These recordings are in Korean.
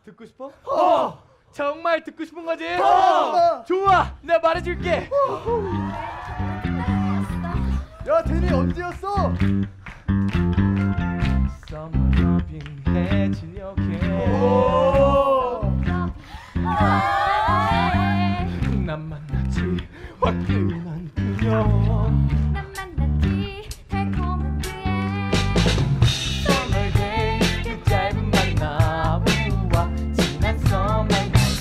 듣고 싶어? 정말 듣고 싶은 거지? 좋아, 내가 말해줄게. 야, 대리 언제였어? Summer loving 해지려게. 난 만났지 화끈한 그녀. 난 만났지 달콤한 그의 Summer day 그 짧은 만남과 지난 Summer night.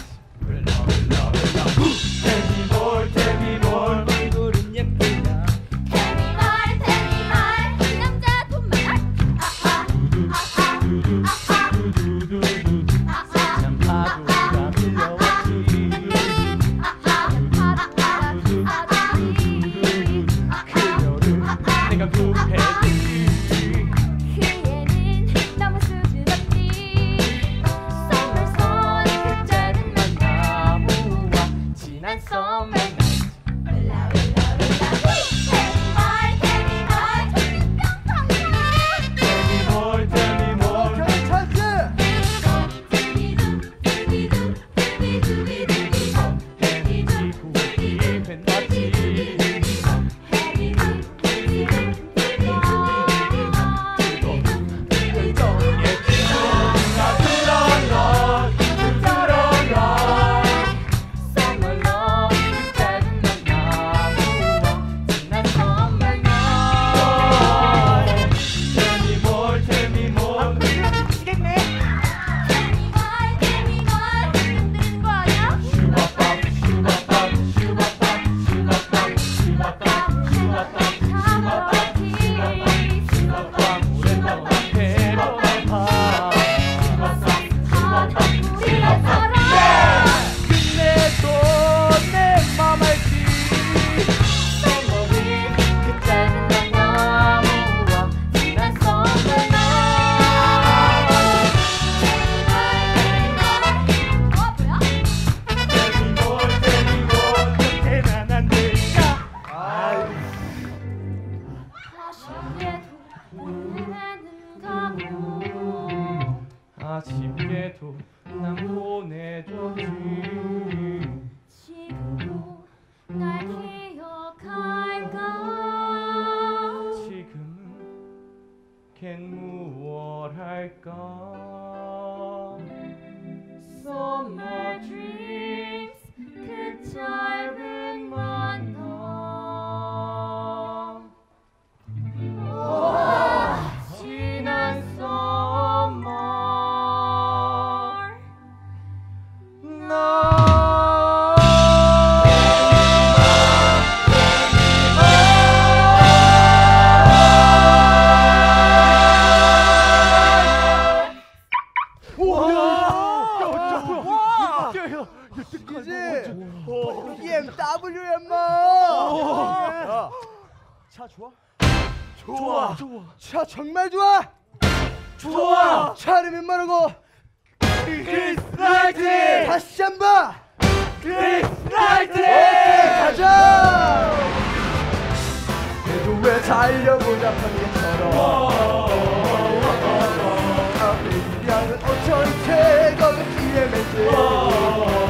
Tell me more, tell me more. 얼굴은 예쁘냐? Tell me more, tell me more. 이 남자 돈 많아. 참 파도가 밀려왔지. 그녀를 내가 구해주지. 그 애는 너무 수줍었지. Summer sun 그 짧은 만남과 지난 Summer night. Tell me more, tell me more. 괜찮지? 햇빛이 부디 뱉었지. Summer love 그 짧은 만남과 지난 Summer night. Tell me more, tell me more. 미치겠네. 슈바밤, 슈바밤, 슈바밤, 슈바밤, 슈바밤, 슈바밤, 슈바밤, 오랫동안 배워봐. 끝내도 내 맘 알지. Summer 그 짧은 만남과 지난 Summer night. Tell me more, tell me more. 곁에는 안 될까? 아쉽게도 난 보내줬지. 지금도 날 기억할까? 지금은 걘 무얼 할까? Summer dreams 그 짧은 만남 지난 Summer 이지? BMW 마. 야, 차 좋아? 좋아. 차 정말 좋아. 좋아. 차를 웬만하고 크리스라이트. 다시 한번. 크리스라이트. 오케이, 가자. 그래도 왜 달려보자 편의점처럼. 앞에 5천 채가 기회 맺지.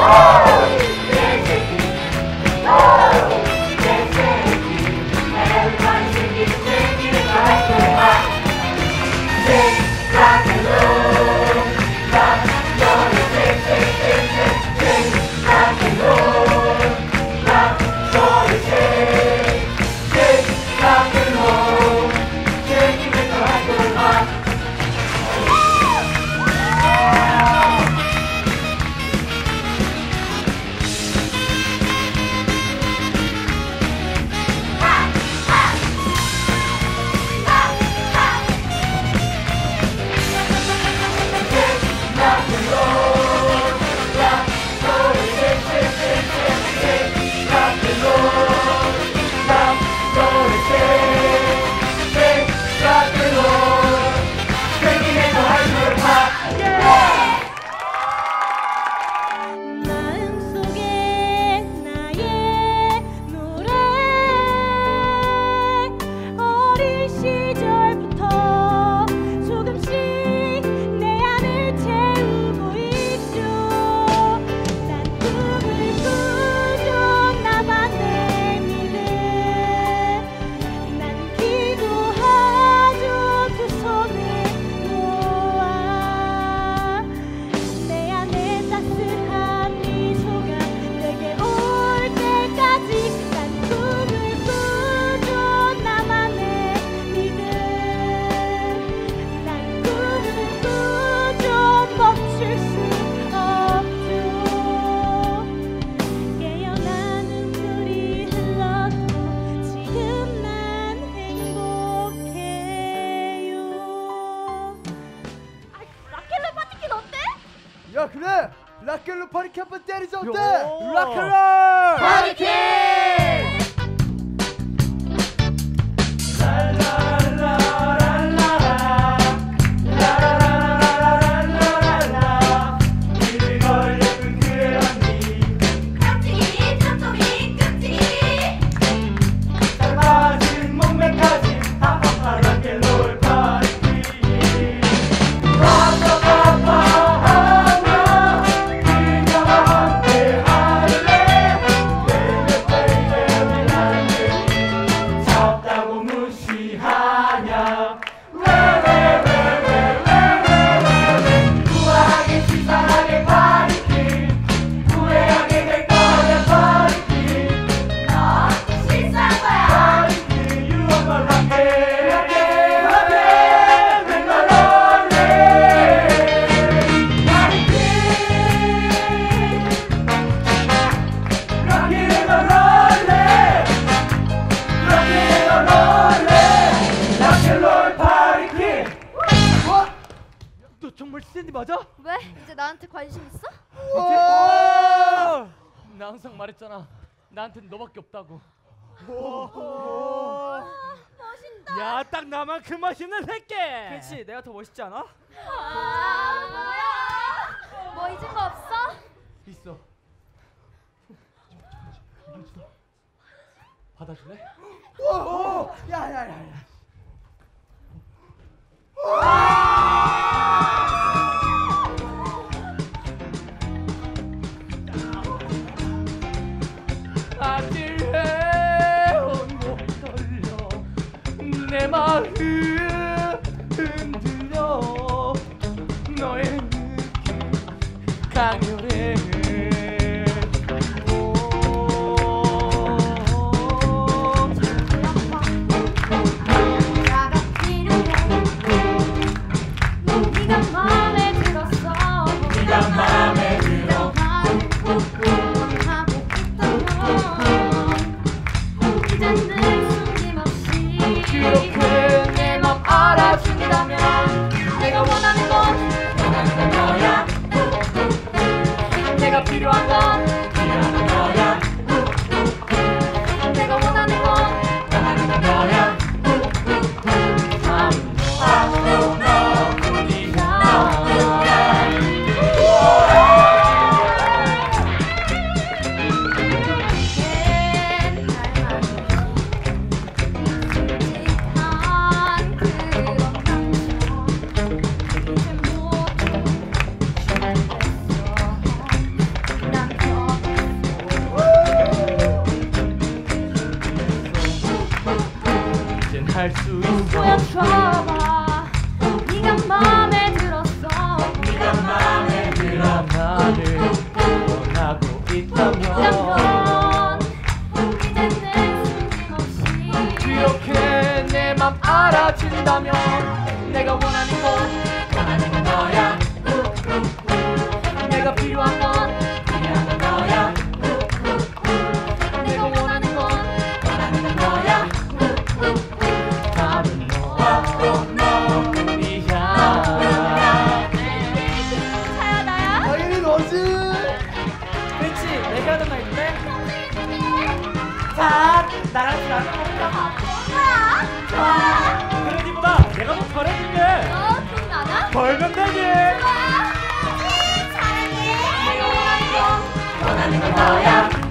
야 그래 락앤롤 파리키 한번 때리자 어때? 락앤롤 파리팅! 깜찍이 깜찍이 깜찍이 짧아진 몸매까지 하하하 락앤롤 파티 파파파파하며 그녀와 함께 할래 베이베 나를 잡다고 무시하냐 왜왜왜왜왜왜왜 우아하게 치사하게 파리키 후회하게 될 거야 파리키 너 실수한 거야 파리키 유언만 락해 락해 락해 맨날 롤래 파리키 락해 맨날 롤래 락해 맨날 롤래 락앤롤 파리키 너 정말 샌디 맞아? 왜? 이제 나한테 관심 있어? 우와! 나 항상 말했잖아 나한텐 너밖에 없다고 멋있다 야 딱 나만큼 멋있는 새끼 그렇지 내가 더 멋있지 않아? 뭐야 뭐 잊은 거 없어? 있어 받아줄래? 야야야야 아찔해 못 떨려 내 마음 흔들려 너의 느낌 강렬해 나가 필요해 할 수 있어. 보여줘봐 네가 마음에 들었어 네가 마음에 들어 나를 원하고 있다면 이제는 숨김없이 그렇게 내 맘 알아준다면 내가 원하는 건 너야. 내가 필요한 건 너야. 내가 원하는 건 너야. 다른 너와 너뿐이야. 차야 나야? 당연히 너지. 그렇지, 내가 하는 말인데. 자 나랑 나랑 뭐야? 좋아 그러기보다 내가 더 잘해줄게. 돈 나나? 벌면 되지. 좋아 사랑해 내가 원하는 건 원하는 건 너야.